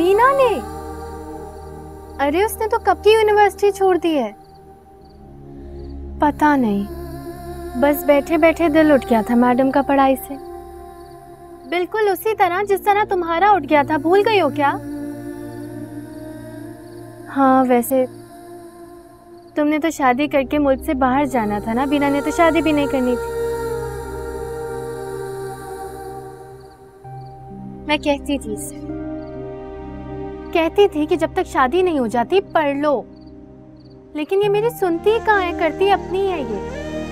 बीना ने? अरे उसने तो कब की यूनिवर्सिटी छोड़ दी है। पता नहीं, बस बैठे बैठे दिल उठ गया था मैडम का पढ़ाई से। बिल्कुल उसी तरह जिस तरह तुम्हारा उठ गया था। भूल गई हो क्या? हाँ वैसे तुमने तो शादी करके मुल्क से बाहर जाना था ना। बीना ने तो शादी भी नहीं करनी थी। मैं कहती थी इसे, कहती थी कि जब तक शादी नहीं हो जाती पढ़ लो, लेकिन ये मेरी सुनती कहाँ है, करती अपनी है ये।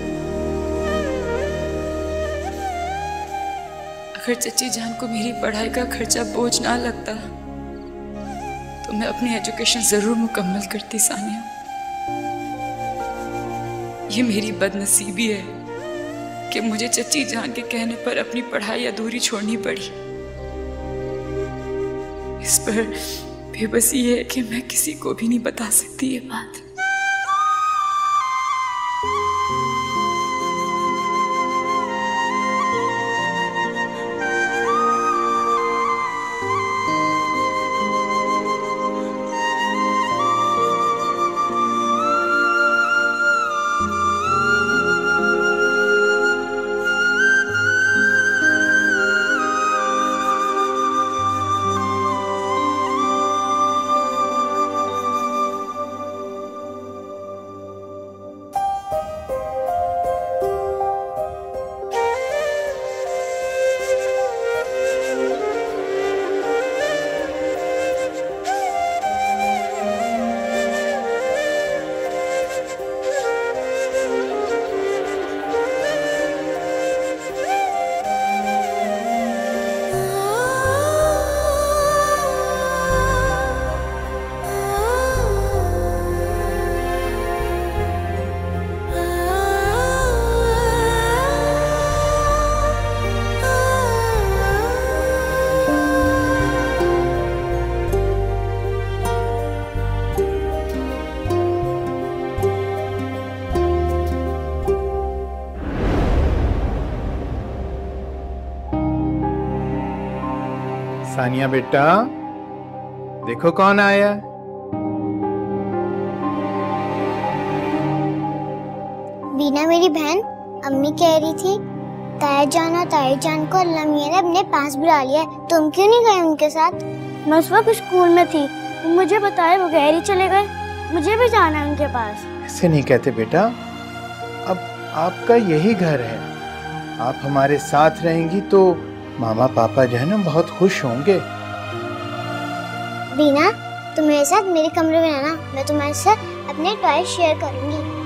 अगर चची जान को मेरी पढ़ाई का खर्चा बोझ ना लगता तो मैं अपनी एजुकेशन जरूर मुकम्मल करती सानिया। ये मेरी बदनसीबी है कि मुझे चची जान के कहने पर अपनी पढ़ाई अधूरी छोड़नी पड़ी। इस पर बेबसी है कि मैं किसी को भी नहीं बता सकती ये बात। सानिया बेटा, देखो कौन आया। बीना मेरी बहन। अम्मी कह रही थी ताया जान और ताई जान को अल्लाह मियां ने अपने पास बुला लिया है। तुम क्यों नहीं गए उनके साथ? मैं उस वक्त स्कूल में थी, मुझे बताए बगैर ही चले गए। मुझे भी जाना है उनके पास। ऐसे नहीं कहते बेटा, अब आपका यही घर है। आप हमारे साथ रहेंगी तो मामा पापा जो है ना बहुत खुश होंगे। बीना तुम मेरे साथ मेरे कमरे में रहना, मैं तुम्हारे साथ अपने टॉय शेयर करूंगी।